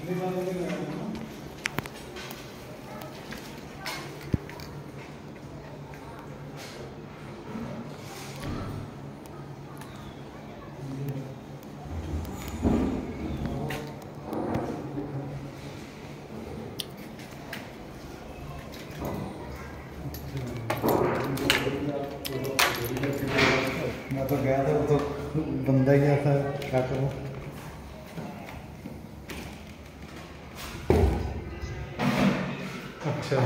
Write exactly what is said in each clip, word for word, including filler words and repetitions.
मैं तो गया था, वो तो बंदा ही गया था, क्या करूँ। अच्छा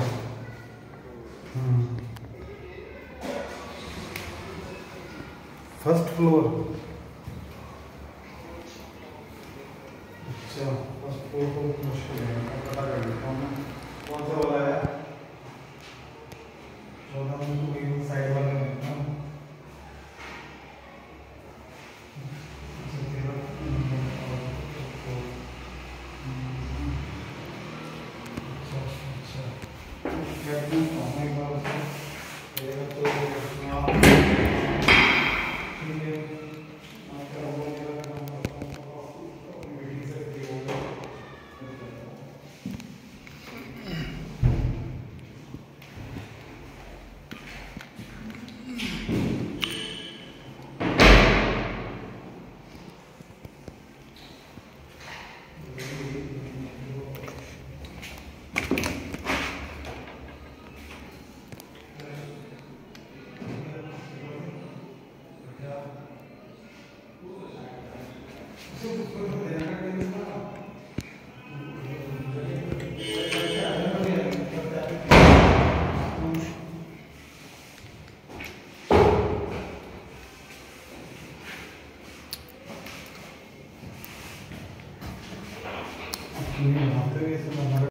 फर्स्ट फ्लोर। अच्छा फर्स्ट फ्लोर तो मुश्किल है, मैं पता कर लेता हूँ कौन सा वाला है। चौदह नंबर साइड वाले में ना। हमारे